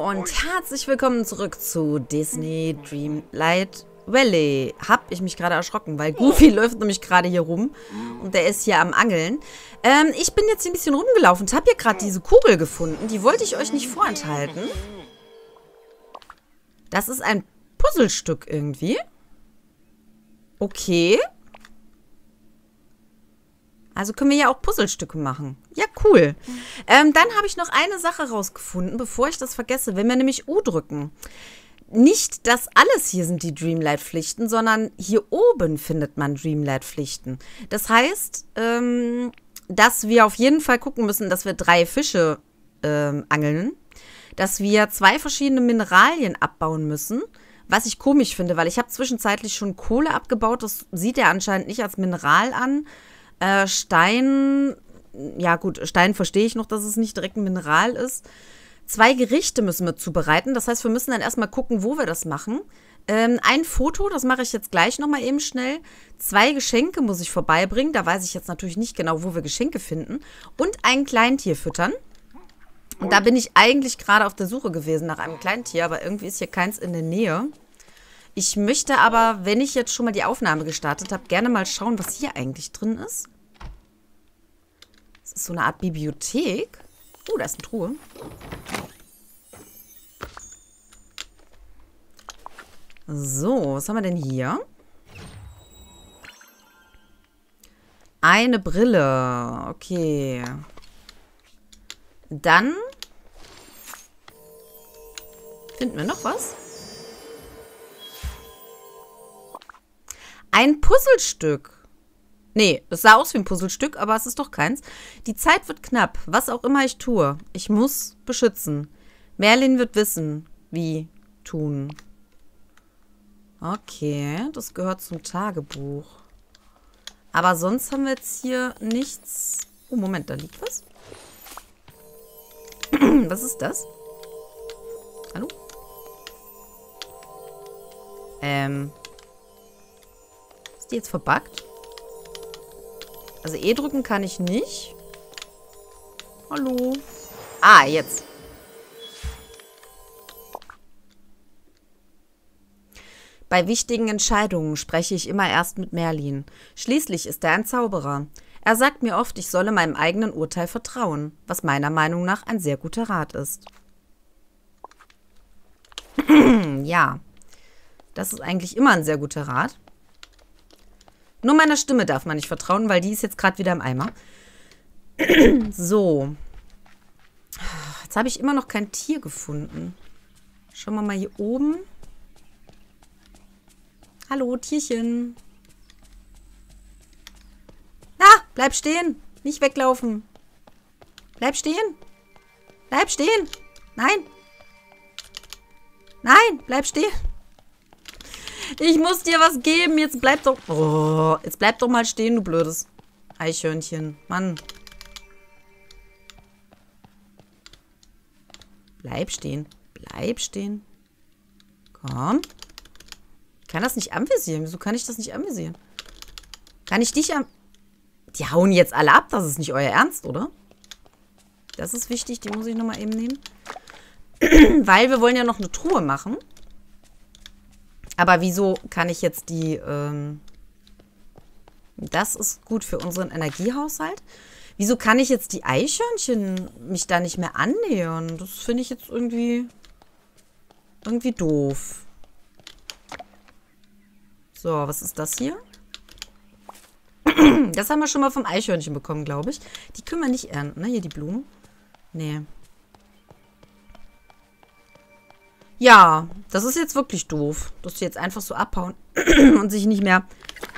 und herzlich willkommen zurück zu Disney Dreamlight Valley. Hab ich mich gerade erschrocken, weil Goofy läuft nämlich gerade hier rum und der ist hier am Angeln. Ich bin jetzt hier ein bisschen rumgelaufen und habe hier gerade diese Kugel gefunden. Die wollte ich euch nicht vorenthalten. Das ist ein Puzzlestück irgendwie. Okay. Also können wir ja auch Puzzlestücke machen. Ja, cool. Dann habe ich noch eine Sache rausgefunden, bevor ich das vergesse. Wenn wir nämlich U drücken. Nicht das alles hier sind die Dreamlight-Pflichten, sondern hier oben findet man Dreamlight-Pflichten. Das heißt, dass wir auf jeden Fall gucken müssen, dass wir 3 Fische angeln. Dass wir 2 verschiedene Mineralien abbauen müssen. Was ich komisch finde, weil ich habe zwischenzeitlich schon Kohle abgebaut. Das sieht er anscheinend nicht als Mineral an. Stein, ja gut, Stein verstehe ich noch, dass es nicht direkt ein Mineral ist. 2 Gerichte müssen wir zubereiten. Das heißt, wir müssen dann erstmal gucken, wo wir das machen. Ein Foto, das mache ich jetzt gleich nochmal eben schnell. 2 Geschenke muss ich vorbeibringen. Da weiß ich jetzt natürlich nicht genau, wo wir Geschenke finden. Und ein Kleintier füttern. Und da bin ich eigentlich gerade auf der Suche gewesen nach einem Kleintier, aber irgendwie ist hier keins in der Nähe. Ich möchte aber, wenn ich jetzt schon mal die Aufnahme gestartet habe, gerne mal schauen, was hier eigentlich drin ist. Das ist so eine Art Bibliothek. Da ist eine Truhe. So, was haben wir denn hier? Eine Brille. Okay. Dann finden wir noch was. Ein Puzzlestück. Nee, es sah aus wie ein Puzzlestück, aber es ist doch keins. Die Zeit wird knapp, was auch immer ich tue. Ich muss beschützen. Merlin wird wissen, wie tun. Okay, das gehört zum Tagebuch. Aber sonst haben wir jetzt hier nichts. Oh, Moment, da liegt was. Was ist das? Hallo? Ist die jetzt verbuggt? Also E drücken kann ich nicht. Hallo? Ah, jetzt. Bei wichtigen Entscheidungen spreche ich immer erst mit Merlin. Schließlich ist er ein Zauberer. Er sagt mir oft, ich solle meinem eigenen Urteil vertrauen, was meiner Meinung nach ein sehr guter Rat ist. Ja, das ist eigentlich immer ein sehr guter Rat. Nur meiner Stimme darf man nicht vertrauen, weil die ist jetzt gerade wieder im Eimer. So. Jetzt habe ich immer noch kein Tier gefunden. Schauen wir mal hier oben. Hallo, Tierchen. Bleib stehen. Nicht weglaufen. Bleib stehen. Bleib stehen. Nein. Nein, bleib stehen. Ich muss dir was geben. Jetzt bleib doch... Oh, jetzt bleib doch mal stehen, du blödes Eichhörnchen. Mann. Bleib stehen. Bleib stehen. Komm. Ich kann das nicht anvisieren. Wieso kann ich das nicht anvisieren? Kann ich dich am... Die hauen jetzt alle ab. Das ist nicht euer Ernst, oder? Das ist wichtig. Die muss ich nochmal eben nehmen. Weil wir wollen ja noch eine Truhe machen. Aber wieso kann ich jetzt die... das ist gut für unseren Energiehaushalt. Wieso kann ich jetzt die Eichhörnchen mich da nicht mehr annähern? Das finde ich jetzt irgendwie doof. So, was ist das hier? Das haben wir schon mal vom Eichhörnchen bekommen, glaube ich. Die können wir nicht ernten, ne? Hier die Blumen. Nee. Ja, das ist jetzt wirklich doof, dass die jetzt einfach so abhauen und sich nicht mehr...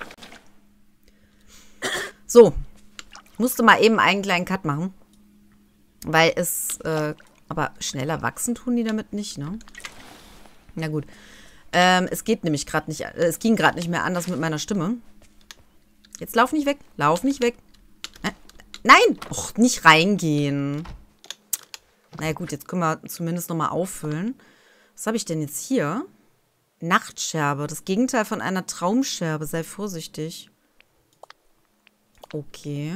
So. Ich musste mal eben einen kleinen Cut machen. Weil es... aber schneller wachsen tun die damit nicht, ne? Na gut. Es geht nämlich gerade nicht... es ging gerade nicht mehr anders mit meiner Stimme. Jetzt lauf nicht weg. Lauf nicht weg. Nein! Och, nicht reingehen. Naja gut, jetzt können wir zumindest nochmal auffüllen. Was habe ich denn jetzt hier? Nachtscherbe. Das Gegenteil von einer Traumscherbe. Sei vorsichtig. Okay.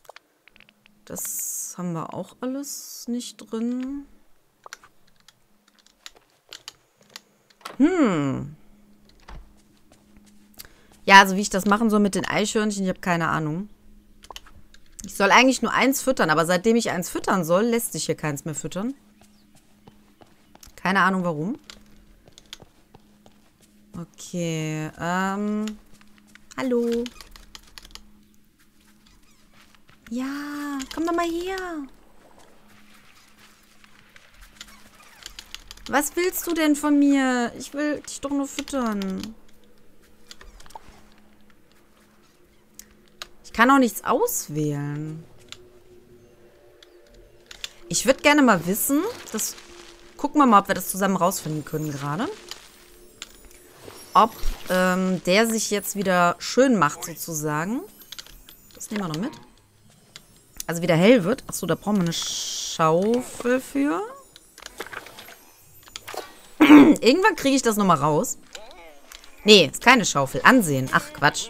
Das haben wir auch alles nicht drin. Ja, also wie ich das machen soll mit den Eichhörnchen, ich habe keine Ahnung. Ich soll eigentlich nur eins füttern, aber seitdem ich eins füttern soll, lässt sich hier keins mehr füttern. Keine Ahnung warum. Okay, hallo. Ja, komm doch mal her. Was willst du denn von mir? Ich will dich doch nur füttern. Ich kann auch nichts auswählen. Ich würde gerne mal wissen, gucken wir mal, ob wir das zusammen rausfinden können gerade. Ob der sich jetzt wieder schön macht, sozusagen. Das nehmen wir noch mit. Also wieder hell wird. Achso, da brauchen wir eine Schaufel für. Irgendwann kriege ich das nochmal raus. Nee, ist keine Schaufel. Ansehen. Ach, Quatsch.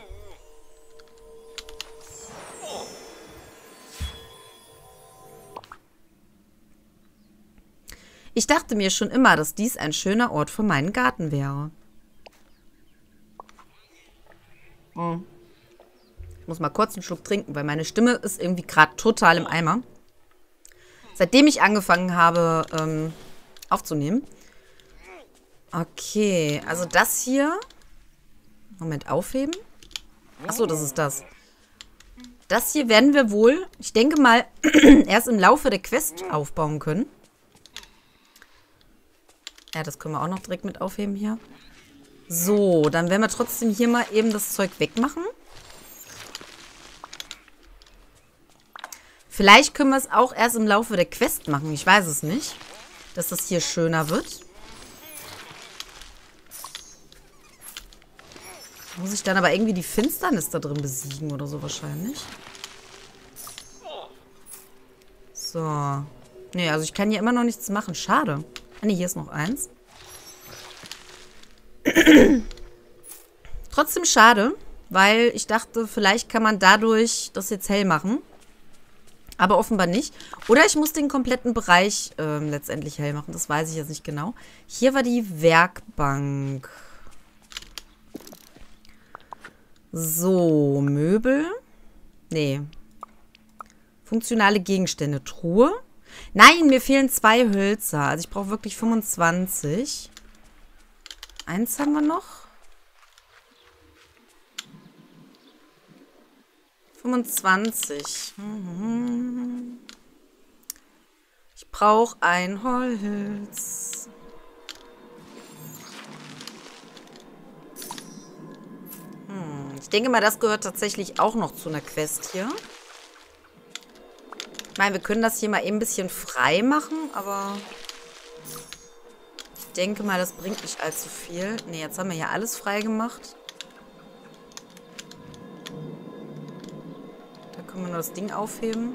Ich dachte mir schon immer, dass dies ein schöner Ort für meinen Garten wäre. Ich muss mal kurz einen Schluck trinken, weil meine Stimme ist irgendwie gerade total im Eimer. Seitdem ich angefangen habe, aufzunehmen. Okay, also das hier. Moment, aufheben. Achso, das ist das. Das hier werden wir wohl, ich denke mal, erst im Laufe der Quest aufbauen können. Ja, das können wir auch noch direkt mit aufheben hier. So, dann werden wir trotzdem hier mal eben das Zeug wegmachen. Vielleicht können wir es auch erst im Laufe der Quest machen. Ich weiß es nicht. Dass das hier schöner wird. Muss ich dann aber irgendwie die Finsternis da drin besiegen oder so wahrscheinlich. So. Nee, also ich kann hier immer noch nichts machen. Schade. Ah, nee, hier ist noch eins. Trotzdem schade, weil ich dachte, vielleicht kann man dadurch das jetzt hell machen. Aber offenbar nicht. Oder ich muss den kompletten Bereich letztendlich hell machen. Das weiß ich jetzt nicht genau. Hier war die Werkbank. So, Möbel. Nee. Funktionale Gegenstände. Truhe. Nein, mir fehlen 2 Hölzer. Also ich brauche wirklich 25. Eins haben wir noch. 25. Ich brauche ein Holz. Ich denke mal, das gehört tatsächlich auch noch zu einer Quest hier. Ich meine, wir können das hier mal eben ein bisschen frei machen, aber ich denke mal, das bringt nicht allzu viel. Ne, jetzt haben wir hier alles frei gemacht. Da können wir nur das Ding aufheben.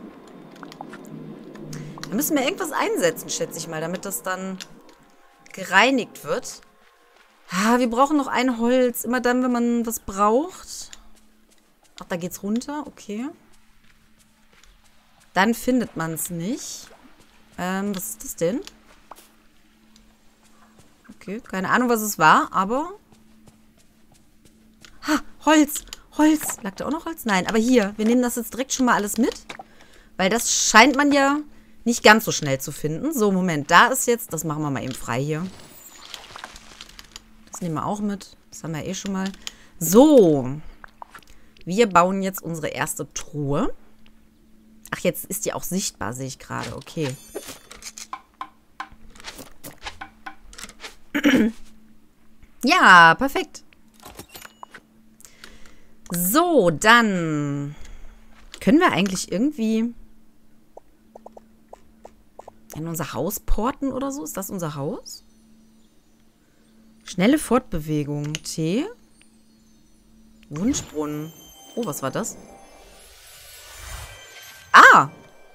Da müssen wir irgendwas einsetzen, schätze ich mal, damit das dann gereinigt wird. Ah, wir brauchen noch ein Holz. Immer dann, wenn man was braucht. Ach, da geht's runter. Okay. Dann findet man es nicht. Was ist das denn? Okay, keine Ahnung, was es war, aber... Ha, Holz! Holz! Lag da auch noch Holz? Nein, aber hier. Wir nehmen das jetzt direkt schon mal alles mit. Weil das scheint man ja nicht ganz so schnell zu finden. So, Moment. Da ist jetzt... Das machen wir mal eben frei hier. Das nehmen wir auch mit. Das haben wir eh schon mal. So. Wir bauen jetzt unsere erste Truhe. Ach, jetzt ist die auch sichtbar, sehe ich gerade. Okay. Ja, perfekt. So, dann können wir eigentlich irgendwie in unser Haus porten oder so? Ist das unser Haus? Schnelle Fortbewegung. T. Wunschbrunnen. Oh, was war das? Ah!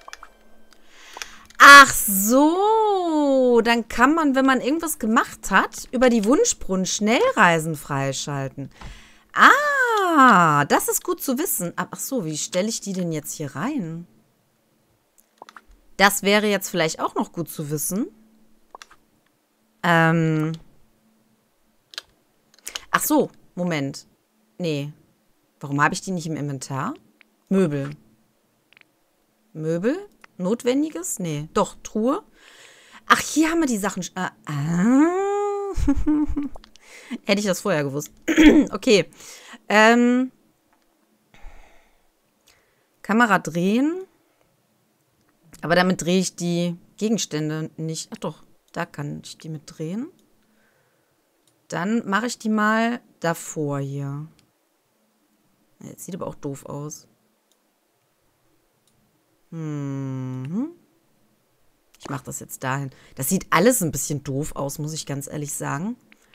Ach so! Dann kann man, wenn man irgendwas gemacht hat, über die Wunschbrunnen Schnellreisen freischalten. Ah! Das ist gut zu wissen. Ach so, wie stelle ich die denn jetzt hier rein? Das wäre jetzt vielleicht auch noch gut zu wissen. Ach so, Moment. Nee. Warum habe ich die nicht im Inventar? Möbel. Möbel? Notwendiges? Nee. Doch, Truhe. Ach, hier haben wir die Sachen. Hätte ich das vorher gewusst. Okay. Kamera drehen. Aber damit drehe ich die Gegenstände nicht. Ach doch, da kann ich die mit drehen. Dann mache ich die mal davor hier. Jetzt sieht aber auch doof aus. Ich mache das jetzt dahin. Das sieht alles ein bisschen doof aus, muss ich ganz ehrlich sagen.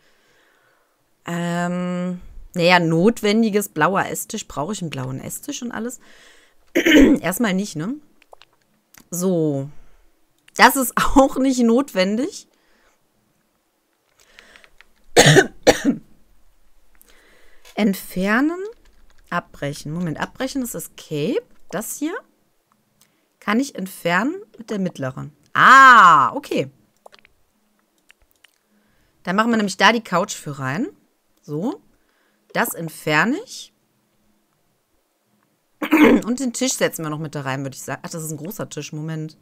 Naja, notwendiges blauer Esstisch. Brauche ich einen blauen Esstisch und alles? Erstmal nicht, ne? So. Das ist auch nicht notwendig. Entfernen. Abbrechen. Moment, abbrechen ist Escape. Das hier kann ich entfernen mit der mittleren. Ah, okay. Dann machen wir nämlich da die Couch für rein. So. Das entferne ich. Und den Tisch setzen wir noch mit da rein, würde ich sagen. Ach, das ist ein großer Tisch. Moment.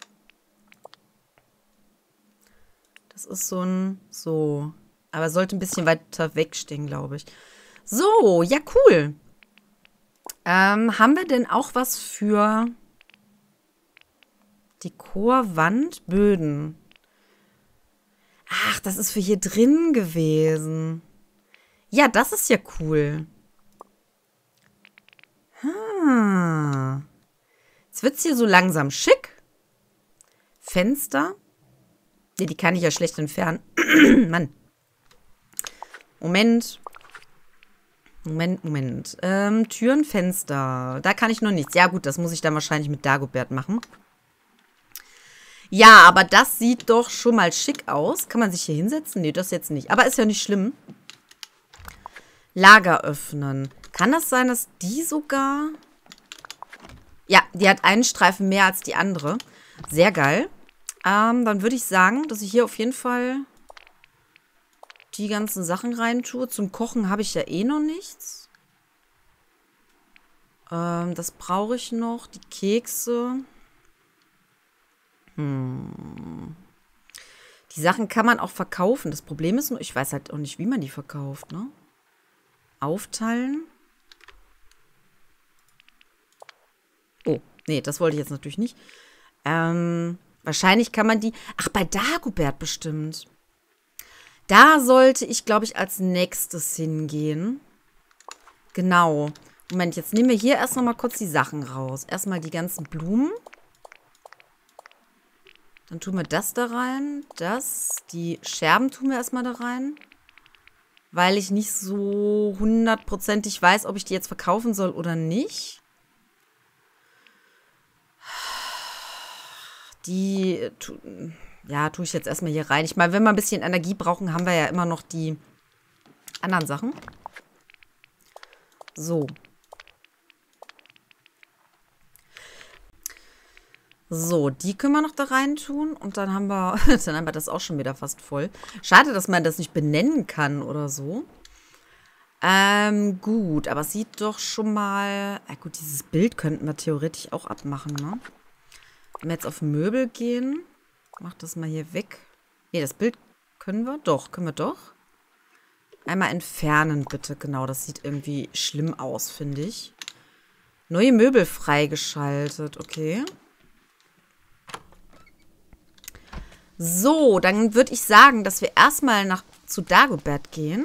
Das ist so ein... So. Aber sollte ein bisschen weiter wegstehen, glaube ich. So, ja, cool. Haben wir denn auch was für Dekor, Wand, Böden? Ach, das ist für hier drin gewesen. Ja, das ist ja cool. Jetzt wird es hier so langsam schick. Fenster. Nee, die kann ich ja schlecht entfernen. Mann. Moment. Türen, Fenster. Da kann ich noch nichts. Ja gut, das muss ich dann wahrscheinlich mit Dagobert machen. Ja, aber das sieht doch schon mal schick aus. Kann man sich hier hinsetzen? Nee, das jetzt nicht. Aber ist ja nicht schlimm. Lager öffnen. Kann das sein, dass die sogar... Ja, die hat einen Streifen mehr als die andere. Sehr geil. Dann würde ich sagen, dass ich hier auf jeden Fall die ganzen Sachen rein tue. Zum Kochen habe ich ja eh noch nichts. Das brauche ich noch. Die Kekse. Die Sachen kann man auch verkaufen. Das Problem ist nur, ich weiß halt auch nicht, wie man die verkauft, ne? Aufteilen. Oh, nee, das wollte ich jetzt natürlich nicht. Wahrscheinlich kann man die... Ach, bei Dagobert bestimmt. Da sollte ich, glaube ich, als nächstes hingehen. Genau. Moment, jetzt nehmen wir hier erst noch mal kurz die Sachen raus. Erstmal die ganzen Blumen. Dann tun wir das da rein. Die Scherben tun wir erstmal da rein. Weil ich nicht so hundertprozentig weiß, ob ich die jetzt verkaufen soll oder nicht. Die, ja, tue ich jetzt erstmal hier rein. Ich meine, wenn wir ein bisschen Energie brauchen, haben wir ja immer noch die anderen Sachen. So. So, die können wir noch da rein tun. Und dann haben wir das auch schon wieder fast voll. Schade, dass man das nicht benennen kann oder so. Gut, aber es sieht doch schon mal... gut, dieses Bild könnten wir theoretisch auch abmachen, ne? Wenn wir jetzt auf Möbel gehen, mach das mal hier weg. Ne, das Bild können wir doch. Können wir doch. Einmal entfernen, bitte. Genau, das sieht irgendwie schlimm aus, finde ich. Neue Möbel freigeschaltet. Okay. So, dann würde ich sagen, dass wir erstmal zu Dagobert gehen.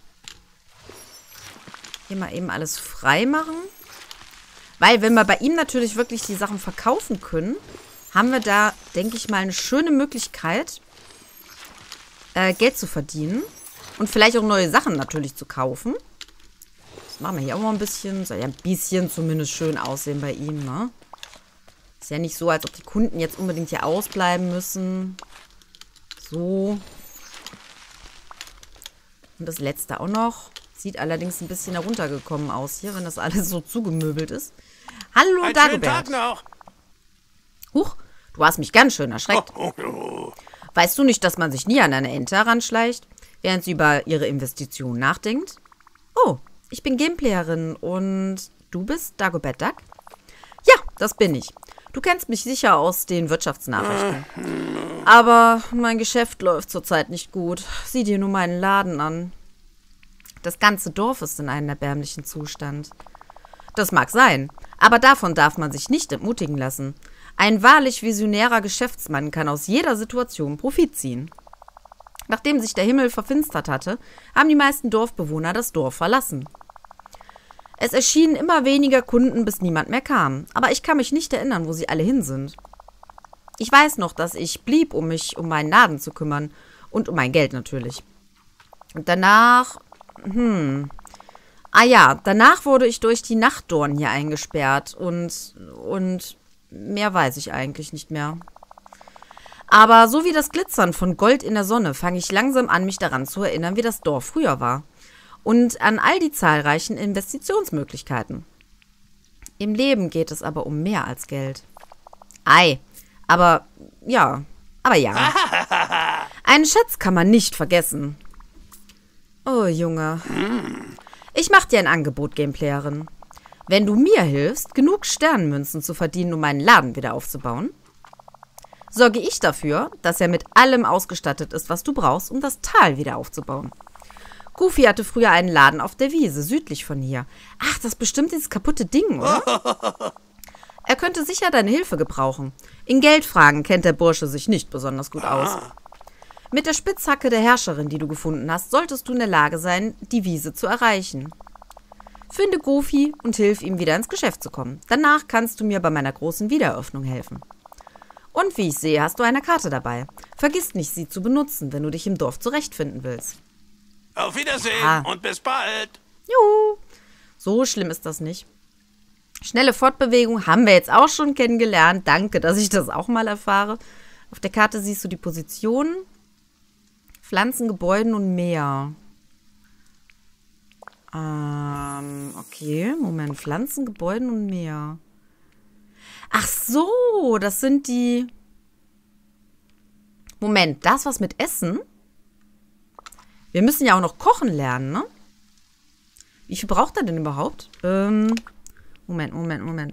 Hier mal eben alles frei machen. Weil, wenn wir bei ihm natürlich wirklich die Sachen verkaufen können, haben wir da, denke ich mal, eine schöne Möglichkeit, Geld zu verdienen. Und vielleicht auch neue Sachen natürlich zu kaufen. Das machen wir hier auch mal ein bisschen. Soll ja ein bisschen zumindest schön aussehen bei ihm, ne? Ist ja nicht so, als ob die Kunden jetzt unbedingt hier ausbleiben müssen. So. Und das letzte auch noch. Sieht allerdings ein bisschen heruntergekommen aus hier, wenn das alles so zugemöbelt ist. Hallo, Einen schönen Dagobert. Tag noch. Huch, du hast mich ganz schön erschreckt. Weißt du nicht, dass man sich nie an eine Ente heranschleicht? während sie über ihre Investition nachdenkt. Oh, ich bin Gameplayerin und du bist Dagobert Duck? Ja, das bin ich. Du kennst mich sicher aus den Wirtschaftsnachrichten. Aber mein Geschäft läuft zurzeit nicht gut. Sieh dir nur meinen Laden an. Das ganze Dorf ist in einem erbärmlichen Zustand. Das mag sein, aber davon darf man sich nicht entmutigen lassen. Ein wahrlich visionärer Geschäftsmann kann aus jeder Situation Profit ziehen. Nachdem sich der Himmel verfinstert hatte, haben die meisten Dorfbewohner das Dorf verlassen. Es erschienen immer weniger Kunden, bis niemand mehr kam. Aber ich kann mich nicht erinnern, wo sie alle hin sind. Ich weiß noch, dass ich blieb, um mich um meinen Laden zu kümmern. Und um mein Geld natürlich. Und danach... danach wurde ich durch die Nachtdorn hier eingesperrt. Und mehr weiß ich eigentlich nicht mehr. Aber so wie das Glitzern von Gold in der Sonne fange ich langsam an, mich daran zu erinnern, wie das Dorf früher war. Und an all die zahlreichen Investitionsmöglichkeiten. Im Leben geht es aber um mehr als Geld. Aber ja. Einen Schatz kann man nicht vergessen. Oh, Junge. Ich mach dir ein Angebot, Gameplayerin. Wenn du mir hilfst, genug Sternenmünzen zu verdienen, um meinen Laden wieder aufzubauen, sorge ich dafür, dass er mit allem ausgestattet ist, was du brauchst, um das Tal wieder aufzubauen. Goofy hatte früher einen Laden auf der Wiese, südlich von hier. Ach, das ist bestimmt dieses kaputte Ding, oder? Er könnte sicher deine Hilfe gebrauchen. In Geldfragen kennt der Bursche sich nicht besonders gut aus. Mit der Spitzhacke der Herrscherin, die du gefunden hast, solltest du in der Lage sein, die Wiese zu erreichen. Finde Goofy und hilf ihm, wieder ins Geschäft zu kommen. Danach kannst du mir bei meiner großen Wiedereröffnung helfen. Und wie ich sehe, hast du eine Karte dabei. Vergiss nicht, sie zu benutzen, wenn du dich im Dorf zurechtfinden willst. Auf Wiedersehen und bis bald. Juhu. So schlimm ist das nicht. Schnelle Fortbewegung haben wir jetzt auch schon kennengelernt. Danke, dass ich das auch mal erfahre. Auf der Karte siehst du die Positionen. Pflanzen, Gebäuden und Meer. Okay, Moment. Pflanzen, Gebäuden und Meer. Ach so, das sind die... Moment, das was mit Essen? Wir müssen ja auch noch kochen lernen, ne? Wie viel braucht er denn überhaupt? Moment.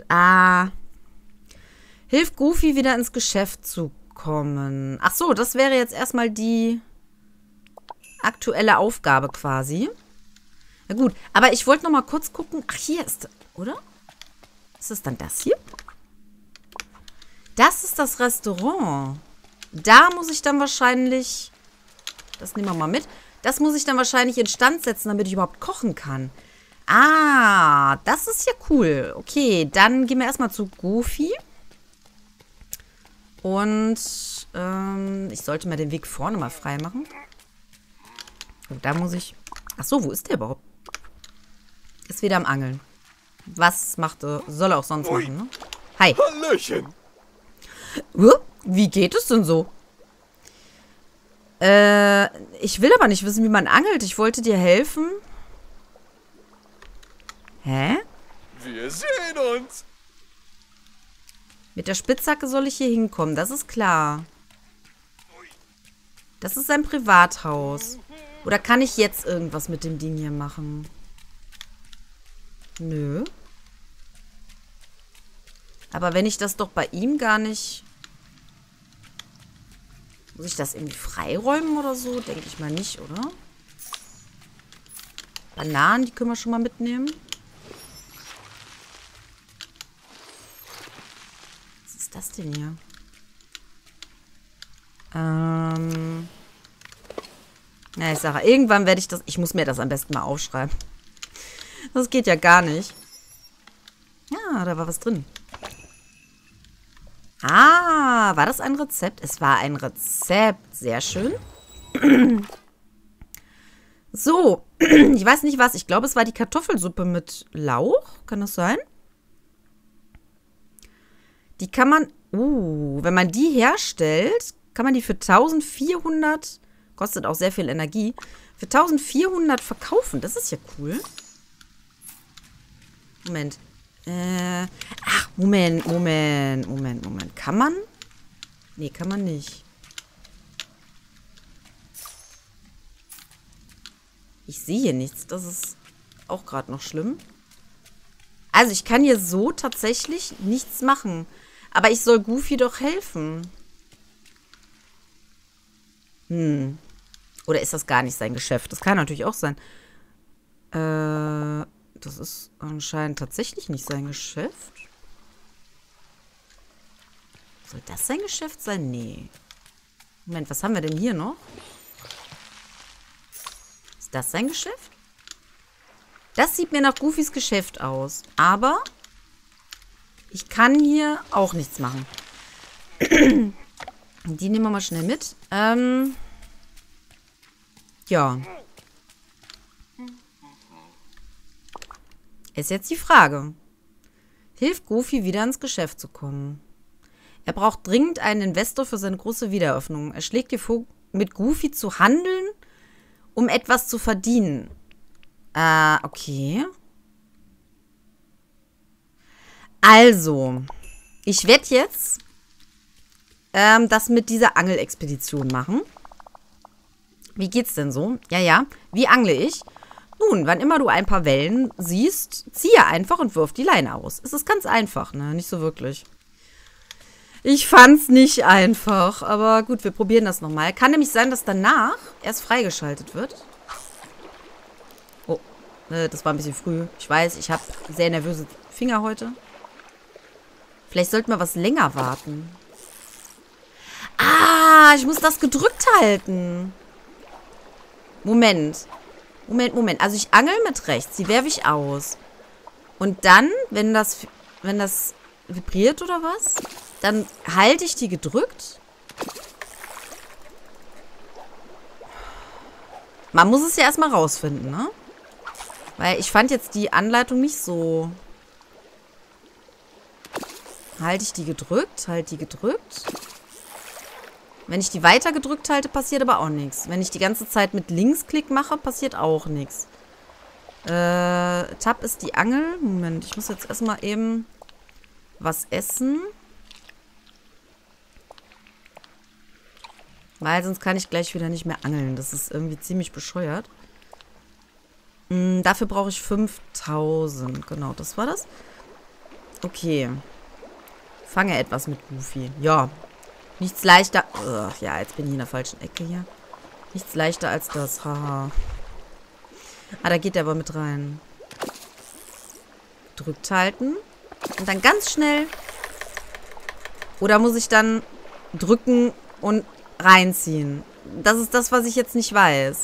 Hilf Goofy wieder ins Geschäft zu kommen. Ach so, das wäre jetzt erstmal die aktuelle Aufgabe quasi. Na gut, aber ich wollte noch mal kurz gucken. Ach, hier ist, oder? Ist das dann das hier? Das ist das Restaurant. Da muss ich dann wahrscheinlich... Das nehmen wir mal mit. Das muss ich dann wahrscheinlich instand setzen, damit ich überhaupt kochen kann. Ah, das ist ja cool. Okay, dann gehen wir erstmal zu Goofy. Und ich sollte mal den Weg vorne mal frei machen. Und da muss ich... Ach so, wo ist der überhaupt? Ist wieder am Angeln. Was macht er? Soll er auch sonst machen, ne? Hi. Hallöchen. Wie geht es denn so? Ich will aber nicht wissen, wie man angelt. Ich wollte dir helfen. Hä? Wir sehen uns. Mit der Spitzhacke soll ich hier hinkommen, das ist klar. Das ist ein Privathaus. Oder kann ich jetzt irgendwas mit dem Ding hier machen? Nö. Aber wenn ich das doch bei ihm gar nicht... Muss ich das irgendwie freiräumen oder so? Denke ich mal nicht, oder? Bananen, die können wir schon mal mitnehmen. Was ist das denn hier? Na, ich sage, irgendwann werde ich das... Ich muss mir das am besten mal aufschreiben. Das geht ja gar nicht. Ja, da war was drin. Ah, war das ein Rezept? Es war ein Rezept. Sehr schön. So, ich weiß nicht was. Ich glaube, es war die Kartoffelsuppe mit Lauch. Kann das sein? Die kann man... wenn man die herstellt, kann man die für 1400... Kostet auch sehr viel Energie. Für 1400 verkaufen. Das ist ja cool. Moment. Moment. Kann man? Nee, kann man nicht. Ich sehe hier nichts. Das ist auch gerade noch schlimm. Also ich kann hier so tatsächlich nichts machen. Aber ich soll Goofy doch helfen. Oder ist das gar nicht sein Geschäft? Das kann natürlich auch sein. Das ist anscheinend tatsächlich nicht sein Geschäft. Soll das sein Geschäft sein? Nee. Moment, was haben wir denn hier noch? Ist das sein Geschäft? Das sieht mir nach Goofys Geschäft aus. Aber ich kann hier auch nichts machen. Die nehmen wir mal schnell mit. Ja. Ist jetzt die Frage. Hilft Goofy wieder ins Geschäft zu kommen? Er braucht dringend einen Investor für seine große Wiedereröffnung. Er schlägt dir vor, mit Goofy zu handeln, um etwas zu verdienen. Okay. Also, ich werde jetzt das mit dieser Angelexpedition machen. Wie geht's denn so? Ja. Wie angle ich? Nun, wann immer du ein paar Wellen siehst, ziehe einfach und wirf die Leine aus. Es ist ganz einfach, ne? Nicht so wirklich. Ich fand's nicht einfach, aber gut, wir probieren das nochmal. Kann nämlich sein, dass danach erst freigeschaltet wird. Oh, das war ein bisschen früh. Ich weiß, ich habe sehr nervöse Finger heute. Vielleicht sollten wir was länger warten. Ah, ich muss das gedrückt halten. Moment. Also ich angel mit rechts. Die werfe ich aus. Und dann, wenn das vibriert oder was, dann halte ich die gedrückt. Man muss es ja erstmal rausfinden, ne? Weil ich fand jetzt die Anleitung nicht so. Halte ich die gedrückt? Halte die gedrückt? Wenn ich die weiter gedrückt halte, passiert aber auch nichts. Wenn ich die ganze Zeit mit Linksklick mache, passiert auch nichts. Tab ist die Angel. Moment, ich muss jetzt erstmal eben was essen. Weil sonst kann ich gleich wieder nicht mehr angeln. Das ist irgendwie ziemlich bescheuert. Dafür brauche ich 5000. Genau, das war das. Okay. Fange etwas mit Goofy. Ja. Nichts leichter. Ja, jetzt bin ich in der falschen Ecke hier. Nichts leichter als das. Haha. Ah, da geht der aber mit rein. Drückt halten. Und dann ganz schnell. Oder muss ich dann drücken und reinziehen? Das ist das, was ich jetzt nicht weiß.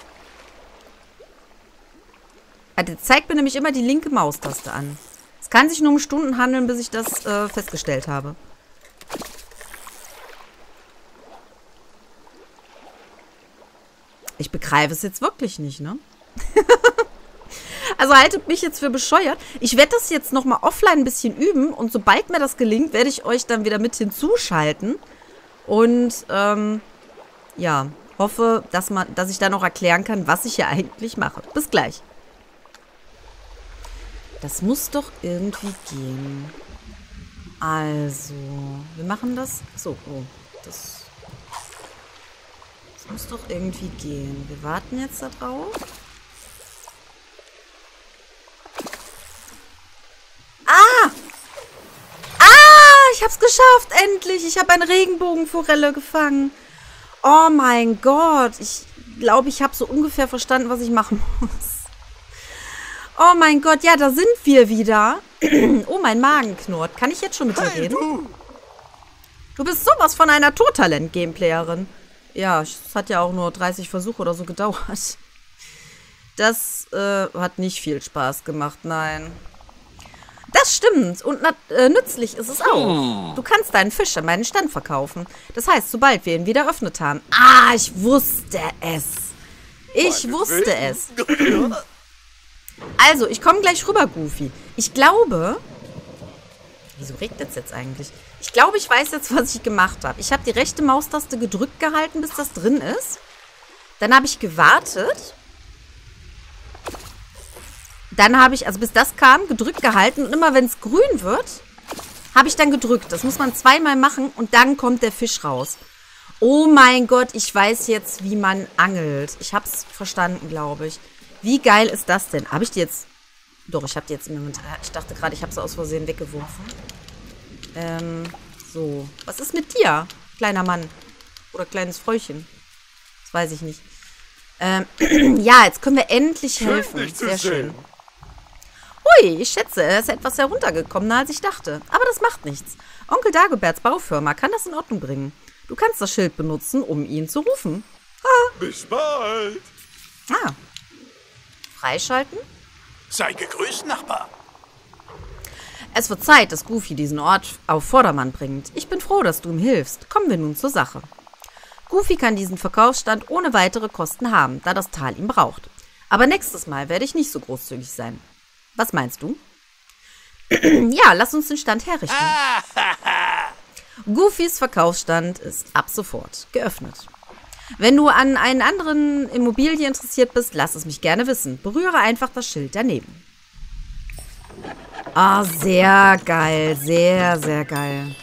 Der zeigt mir nämlich immer die linke Maustaste an. Es kann sich nur um Stunden handeln, bis ich das festgestellt habe. Ich begreife es jetzt wirklich nicht, ne? Also haltet mich jetzt für bescheuert. Ich werde das jetzt nochmal offline ein bisschen üben und sobald mir das gelingt, werde ich euch dann wieder mit hinzuschalten. Und, ja, hoffe, dass ich dann noch erklären kann, was ich hier eigentlich mache. Bis gleich. Das muss doch irgendwie gehen. Also, wir machen das. So, oh, das muss doch irgendwie gehen. Wir warten jetzt da drauf. Ich hab's geschafft, endlich. Ich habe eine Regenbogenforelle gefangen. Oh mein Gott. Ich glaube, ich habe so ungefähr verstanden, was ich machen muss. Oh mein Gott, ja, da sind wir wieder. Oh, mein Magen knurrt. Kann ich jetzt schon mit dir reden? Du bist sowas von einer Naturtalent-Gameplayerin. Ja, es hat ja auch nur 30 Versuche oder so gedauert. Das hat nicht viel Spaß gemacht, nein. Das stimmt. Und nützlich ist es auch. Du kannst deinen Fisch an meinen Stand verkaufen. Das heißt, sobald wir ihn wieder eröffnet haben. Ah, ich wusste es. Ich wusste es. Also, ich komme gleich rüber, Goofy. Ich glaube... Wieso regnet es jetzt eigentlich? Ich glaube, ich weiß jetzt, was ich gemacht habe. Ich habe die rechte Maustaste gedrückt gehalten, bis das drin ist. Dann habe ich gewartet. Dann habe ich, also bis das kam, gedrückt gehalten. Und immer wenn es grün wird, habe ich dann gedrückt. Das muss man zweimal machen und dann kommt der Fisch raus. Oh mein Gott, ich weiß jetzt, wie man angelt. Ich hab's verstanden, glaube ich. Wie geil ist das denn? Habe ich die jetzt... Doch, ich habe die jetzt im Moment... Ich dachte gerade, ich habe sie aus Versehen weggeworfen. So. Was ist mit dir, kleiner Mann? Oder kleines Fräuchen? Das weiß ich nicht. Ja, jetzt können wir endlich helfen. Sehr schön. Hui, ich schätze, er ist etwas heruntergekommener, als ich dachte. Aber das macht nichts. Onkel Dagoberts Baufirma kann das in Ordnung bringen. Du kannst das Schild benutzen, um ihn zu rufen. Bis bald. Freischalten? Sei gegrüßt, Nachbar. Es wird Zeit, dass Goofy diesen Ort auf Vordermann bringt. Ich bin froh, dass du ihm hilfst. Kommen wir nun zur Sache. Goofy kann diesen Verkaufsstand ohne weitere Kosten haben, da das Tal ihn braucht. Aber nächstes Mal werde ich nicht so großzügig sein. Was meinst du? Ja, lass uns den Stand herrichten. Goofys Verkaufsstand ist ab sofort geöffnet. Wenn du an einen anderen Immobilie interessiert bist, lass es mich gerne wissen. Berühre einfach das Schild daneben. Ah, sehr geil. Sehr, sehr geil.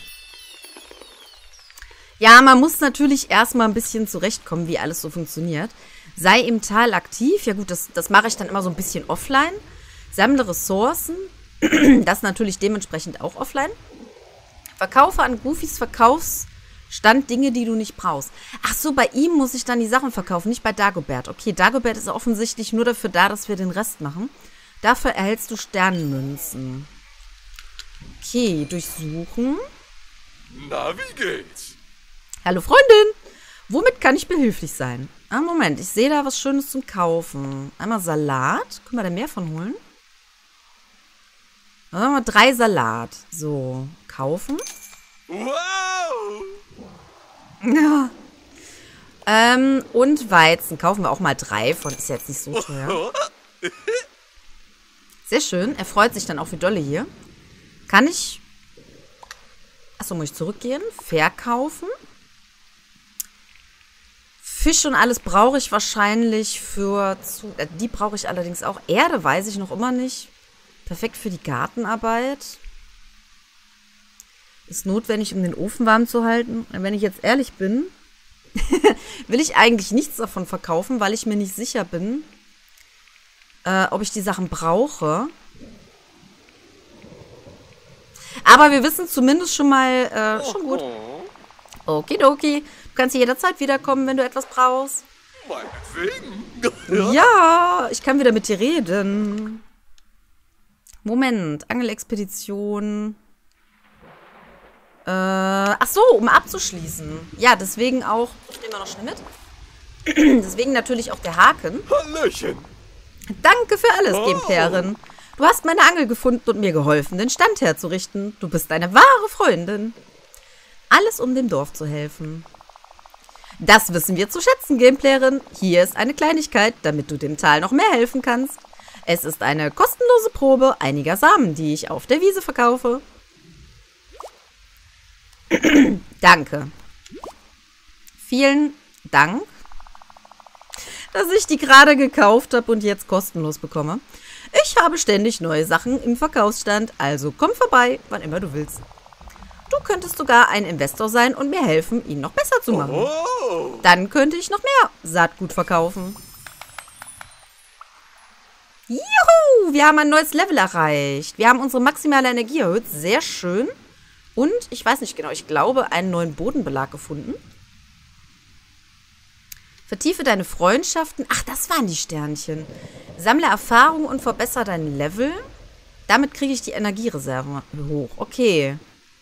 Ja, man muss natürlich erstmal ein bisschen zurechtkommen, wie alles so funktioniert. Sei im Tal aktiv. Ja gut, das mache ich dann immer so ein bisschen offline. Sammle Ressourcen. Das natürlich dementsprechend auch offline. Verkaufe an Goofys Verkaufsstand Dinge, die du nicht brauchst. Ach so, bei ihm muss ich dann die Sachen verkaufen, nicht bei Dagobert. Okay, Dagobert ist offensichtlich nur dafür da, dass wir den Rest machen. Dafür erhältst du Sternenmünzen. Okay, durchsuchen. Na, wie geht's? Hallo Freundin, womit kann ich behilflich sein? Ah, Moment, ich sehe da was Schönes zum Kaufen. Einmal Salat. Können wir da mehr von holen? Dann haben wir 3 Salat. So, kaufen. Wow! Ja. Und Weizen. Kaufen wir auch mal 3 von. Ist ja jetzt nicht so teuer. Sehr schön. Er freut sich dann auch wie dolle hier. Kann ich... Achso, muss ich zurückgehen? Verkaufen. Fisch und alles brauche ich wahrscheinlich für... Die brauche ich allerdings auch. Erde weiß ich noch immer nicht. Perfekt für die Gartenarbeit. Ist notwendig, um den Ofen warm zu halten. Wenn ich jetzt ehrlich bin, will ich eigentlich nichts davon verkaufen, weil ich mir nicht sicher bin, ob ich die Sachen brauche. Aber wir wissen zumindest schon mal, schon gut. Okidoki. Du kannst jederzeit wiederkommen, wenn du etwas brauchst. Meinetwegen. Ja, ich kann wieder mit dir reden. Moment, Angelexpedition. Ach so, um abzuschließen. Ja, deswegen auch, ich nehme mal noch schnell mit. Deswegen natürlich auch der Haken. Hallöchen. Danke für alles, Gameplayerin. Du hast meine Angel gefunden und mir geholfen, den Stand herzurichten. Du bist eine wahre Freundin. Alles, um dem Dorf zu helfen. Das wissen wir zu schätzen, Gameplayerin. Hier ist eine Kleinigkeit, damit du dem Tal noch mehr helfen kannst. Es ist eine kostenlose Probe einiger Samen, die ich auf der Wiese verkaufe. Danke. Vielen Dank, dass ich die gerade gekauft habe und jetzt kostenlos bekomme. Ich habe ständig neue Sachen im Verkaufsstand, also komm vorbei, wann immer du willst. Du könntest sogar ein Investor sein und mir helfen, ihn noch besser zu machen. Oh. Dann könnte ich noch mehr Saatgut verkaufen. Juhu, wir haben ein neues Level erreicht. Wir haben unsere maximale Energie erhöht, sehr schön. Und, ich weiß nicht genau, ich glaube, einen neuen Bodenbelag gefunden. Vertiefe deine Freundschaften. Ach, das waren die Sternchen. Sammle Erfahrung und verbessere dein Level. Damit kriege ich die Energiereserve hoch. Okay.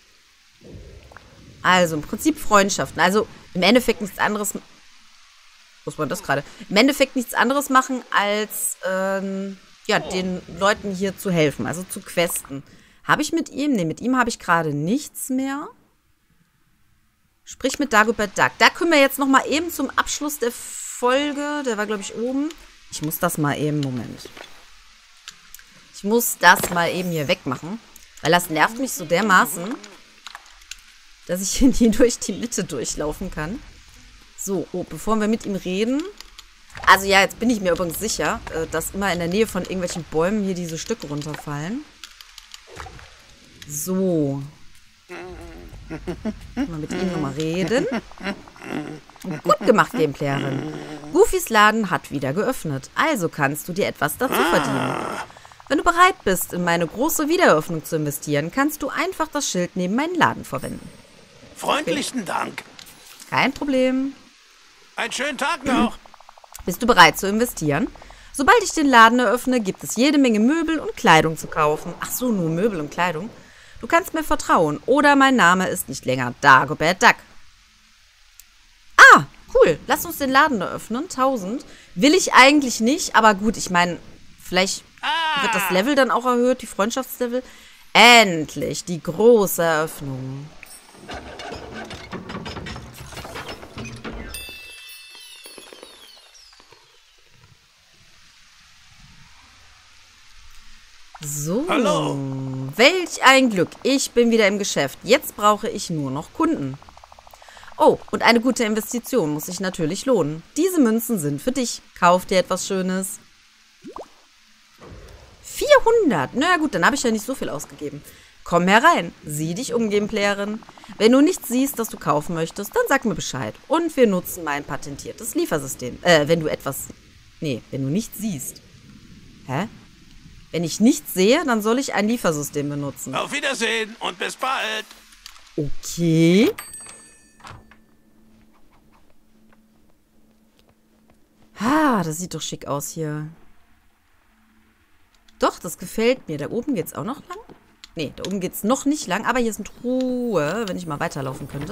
Also, im Prinzip Freundschaften. Also, im Endeffekt nichts anderes... Muss man das gerade? Im Endeffekt nichts anderes machen, als ja, den Leuten hier zu helfen. Also zu questen. Habe ich mit ihm? Ne, mit ihm habe ich gerade nichts mehr. Sprich mit Dagobert Duck. Da können wir jetzt noch mal eben zum Abschluss der Folge. Der war, glaube ich, oben. Ich muss das mal eben... Moment. Ich muss das mal eben hier wegmachen. Weil das nervt mich so dermaßen, dass ich hier nie durch die Mitte durchlaufen kann. So, bevor wir mit ihm reden. Also ja, jetzt bin ich mir übrigens sicher, dass immer in der Nähe von irgendwelchen Bäumen hier diese Stücke runterfallen. So. Mal mit ihm nochmal reden. Gut gemacht, Gameplayerin. Goofys Laden hat wieder geöffnet. Also kannst du dir etwas dazu verdienen. Wenn du bereit bist, in meine große Wiedereröffnung zu investieren, kannst du einfach das Schild neben meinen Laden verwenden. Freundlichen Dank. Kein Problem. Einen schönen Tag noch. Bist du bereit zu investieren? Sobald ich den Laden eröffne, gibt es jede Menge Möbel und Kleidung zu kaufen. Ach so, nur Möbel und Kleidung. Du kannst mir vertrauen. Oder mein Name ist nicht länger Dagobert Duck. Ah, cool. Lass uns den Laden eröffnen. 1000. Will ich eigentlich nicht, aber gut, ich meine, vielleicht wird das Level dann auch erhöht, die Freundschaftslevel. Endlich, die große Eröffnung. So, Hallo. Welch ein Glück. Ich bin wieder im Geschäft. Jetzt brauche ich nur noch Kunden. Oh, und eine gute Investition muss sich natürlich lohnen. Diese Münzen sind für dich. Kauf dir etwas Schönes. 400. Na gut, dann habe ich ja nicht so viel ausgegeben. Komm herein. Sieh dich um, Gameplayerin. Wenn du nichts siehst, das du kaufen möchtest, dann sag mir Bescheid. Und wir nutzen mein patentiertes Liefersystem. Wenn du nichts siehst. Hä? Wenn ich nichts sehe, dann soll ich ein Liefersystem benutzen. Auf Wiedersehen und bis bald. Okay. Das sieht doch schick aus hier. Doch, das gefällt mir. Da oben geht's auch noch lang? Nee, da oben geht's noch nicht lang, aber hier sind Ruhe, wenn ich mal weiterlaufen könnte.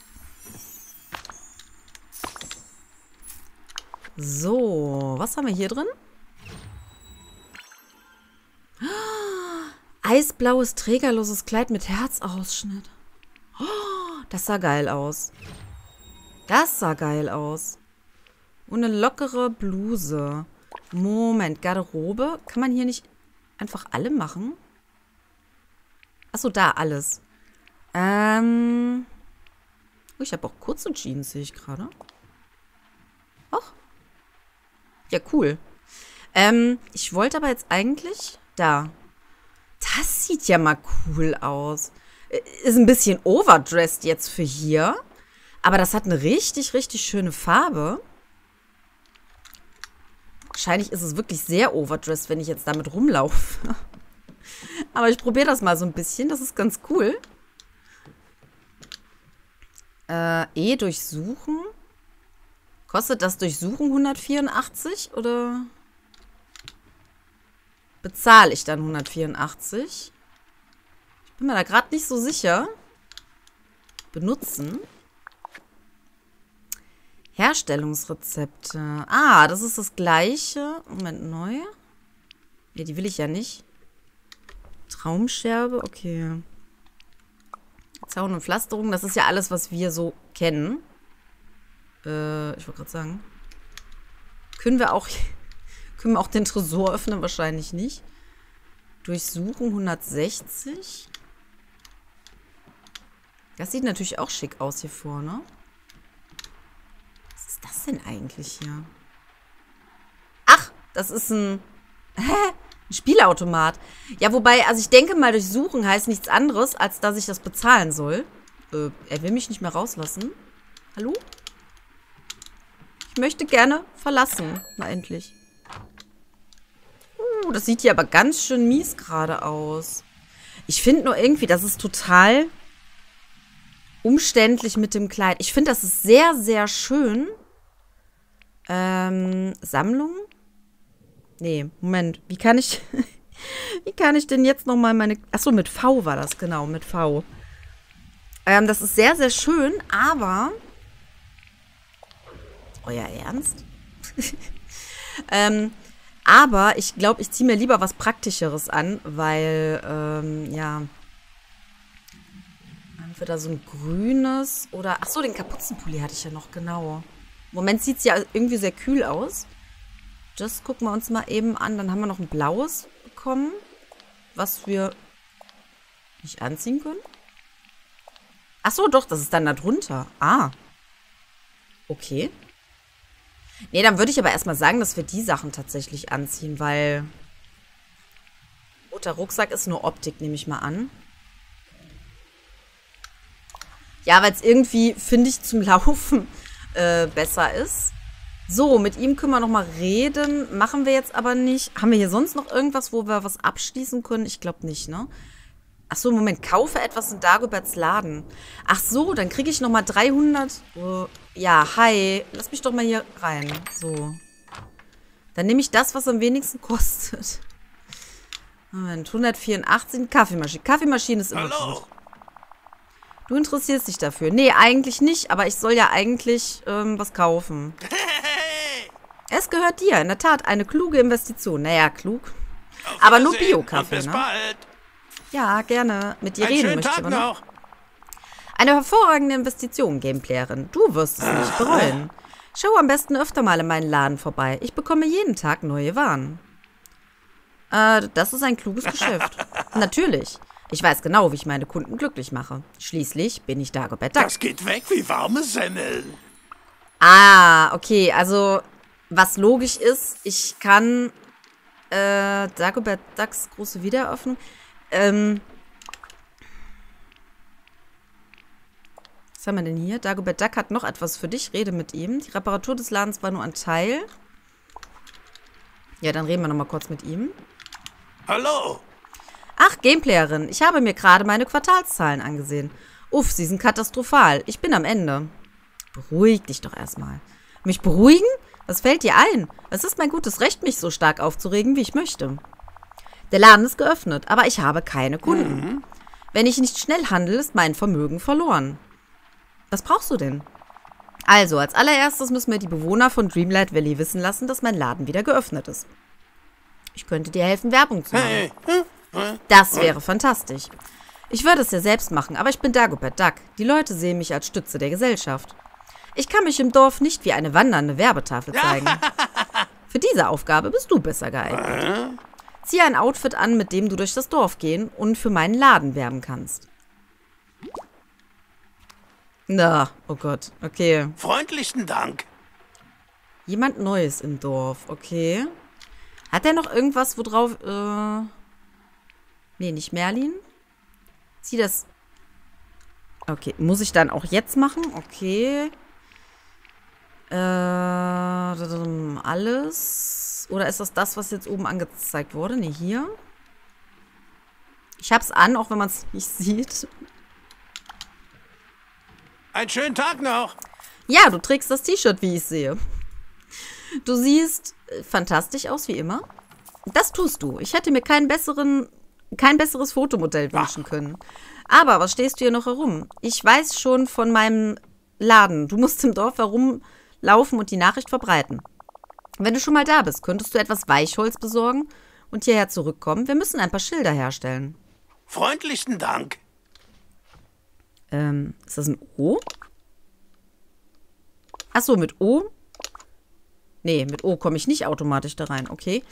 So, was haben wir hier drin? Eisblaues, trägerloses Kleid mit Herzausschnitt. Oh, das sah geil aus. Das sah geil aus. Und eine lockere Bluse. Moment, Garderobe. Kann man hier nicht einfach alle machen? Achso, da alles. Oh, ich habe auch kurze Jeans, sehe ich gerade. Ach. Ja, cool. Ich wollte aber jetzt eigentlich da. Das sieht ja mal cool aus. Ist ein bisschen overdressed jetzt für hier. Aber das hat eine richtig, richtig schöne Farbe. Wahrscheinlich ist es wirklich sehr overdressed, wenn ich jetzt damit rumlaufe. Aber ich probiere das mal so ein bisschen. Das ist ganz cool. Durchsuchen. Kostet das Durchsuchen 184 oder bezahle ich dann 184? Ich bin mir da gerade nicht so sicher. Benutzen. Herstellungsrezepte. Ah, das ist das gleiche. Moment, neu. Ne, die will ich ja nicht. Traumscherbe, okay. Zaun und Pflasterung, das ist ja alles, was wir so kennen. Ich wollte gerade sagen. Können wir auch den Tresor öffnen? Wahrscheinlich nicht. Durchsuchen 160. Das sieht natürlich auch schick aus hier vorne. Was ist das denn eigentlich hier? Ach, das ist ein Spielautomat. Ja, wobei, also ich denke mal, durchsuchen heißt nichts anderes, als dass ich das bezahlen soll. Er will mich nicht mehr rauslassen. Hallo? Ich möchte gerne verlassen. Na, endlich. Das sieht hier aber ganz schön mies gerade aus. Ich finde nur irgendwie, das ist total umständlich mit dem Kleid. Ich finde, das ist sehr, sehr schön. Sammlung? Nee, Moment. Wie kann ich denn jetzt nochmal meine... Achso, mit V war das, genau, mit V. Das ist sehr, sehr schön, aber... Euer Ernst? Aber ich glaube, ich ziehe mir lieber was Praktischeres an, weil, ja... Entweder so ein grünes oder... Achso, den Kapuzenpulli hatte ich ja noch, genau. Im Moment sieht es ja irgendwie sehr kühl aus. Das gucken wir uns mal eben an. Dann haben wir noch ein blaues bekommen, was wir nicht anziehen können. Achso, doch, das ist dann da drunter. Ah. Okay. Nee, dann würde ich aber erstmal sagen, dass wir die Sachen tatsächlich anziehen, weil roter Rucksack ist nur Optik, nehme ich mal an. Ja, weil es irgendwie, finde ich, zum Laufen besser ist. So, mit ihm können wir nochmal reden. Machen wir jetzt aber nicht. Haben wir hier sonst noch irgendwas, wo wir was abschließen können? Ich glaube nicht, ne? Ach so, Moment. Kaufe etwas in Dagoberts Laden. Ach so, dann kriege ich nochmal 300. Ja, hi. Lass mich doch mal hier rein. So. Dann nehme ich das, was am wenigsten kostet. Moment, 184. Kaffeemaschine. Kaffeemaschine ist immer gut. Du interessierst dich dafür. Nee, eigentlich nicht, aber ich soll ja eigentlich was kaufen. Es gehört dir, in der Tat, eine kluge Investition. Naja, klug. Aber nur Bio-Kaffee, bis ne? bald. Ja, gerne. Mit dir Einen reden schönen möchte ich Tag aber noch. noch. Eine hervorragende Investition, Gameplayerin. Du wirst es nicht bereuen. Schau am besten öfter mal in meinen Laden vorbei. Ich bekomme jeden Tag neue Waren. Das ist ein kluges Geschäft. Natürlich. Ich weiß genau, wie ich meine Kunden glücklich mache. Schließlich bin ich Dagobert Duck. Das geht weg wie warme Semmeln. Ah, okay. Also, was logisch ist, ich kann Dagobert Ducks große Wiedereröffnung. Was haben wir denn hier? Dagobert Duck hat noch etwas für dich. Rede mit ihm. Die Reparatur des Ladens war nur ein Teil. Ja, dann reden wir nochmal kurz mit ihm. Hallo. Ach, Gameplayerin, ich habe mir gerade meine Quartalszahlen angesehen. Uff, sie sind katastrophal. Ich bin am Ende. Beruhig dich doch erstmal. Mich beruhigen? Was fällt dir ein? Es ist mein gutes Recht, mich so stark aufzuregen, wie ich möchte. Der Laden ist geöffnet, aber ich habe keine Kunden. Wenn ich nicht schnell handle, ist mein Vermögen verloren. Was brauchst du denn? Also, als allererstes müssen wir die Bewohner von Dreamlight Valley wissen lassen, dass mein Laden wieder geöffnet ist. Ich könnte dir helfen, Werbung zu machen. Hey. Das wäre fantastisch. Ich würde es ja selbst machen, aber ich bin Dagobert Duck. Die Leute sehen mich als Stütze der Gesellschaft. Ich kann mich im Dorf nicht wie eine wandernde Werbetafel zeigen. Für diese Aufgabe bist du besser geeignet. Zieh ein Outfit an, mit dem du durch das Dorf gehen und für meinen Laden werben kannst. Na, oh Gott, okay. Freundlichsten Dank. Jemand Neues im Dorf, okay. Hat er noch irgendwas, worauf, nee, nicht Merlin. Zieh das. Okay, muss ich dann auch jetzt machen? Okay. Alles. Oder ist das, was jetzt oben angezeigt wurde? Nee, hier. Ich hab's an, auch wenn man es nicht sieht. Einen schönen Tag noch. Ja, du trägst das T-Shirt, wie ich sehe. Du siehst fantastisch aus, wie immer. Das tust du. Ich hätte mir kein besseres Fotomodell wünschen können. Aber was stehst du hier noch herum? Ich weiß schon von meinem Laden. Du musst im Dorf herumlaufen und die Nachricht verbreiten. Wenn du schon mal da bist, könntest du etwas Weichholz besorgen und hierher zurückkommen. Wir müssen ein paar Schilder herstellen. Freundlichsten Dank. Ist das ein O? Achso, mit O? Nee, mit O komme ich nicht automatisch da rein. Okay.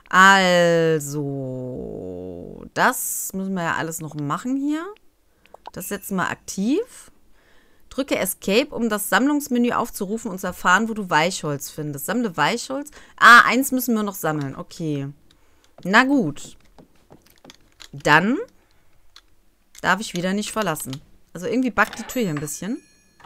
Also, das müssen wir ja alles noch machen hier. Das setzen wir aktiv. Drücke Escape, um das Sammlungsmenü aufzurufen und zu erfahren, wo du Weichholz findest. Sammle Weichholz. Ah, eins müssen wir noch sammeln. Okay. Na gut. Dann darf ich wieder nicht verlassen. Also irgendwie backt die Tür hier ein bisschen.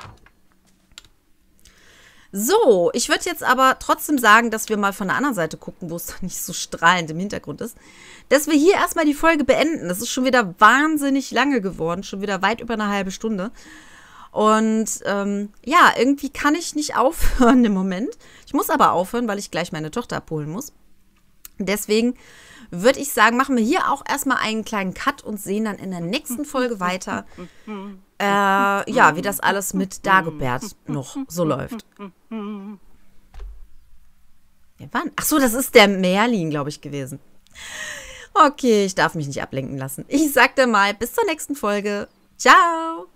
So, ich würde jetzt aber trotzdem sagen, dass wir mal von der anderen Seite gucken, wo es nicht so strahlend im Hintergrund ist. Dass wir hier erstmal die Folge beenden. Das ist schon wieder wahnsinnig lange geworden. Schon wieder weit über eine halbe Stunde. Und ja, irgendwie kann ich nicht aufhören im Moment. Ich muss aber aufhören, weil ich gleich meine Tochter abholen muss. Deswegen würde ich sagen, machen wir hier auch erstmal einen kleinen Cut und sehen dann in der nächsten Folge weiter, ja, wie das alles mit Dagobert noch so läuft. Wer war denn? Ach so, das ist der Merlin, glaube ich, gewesen. Okay, ich darf mich nicht ablenken lassen. Ich sag dir mal, bis zur nächsten Folge. Ciao!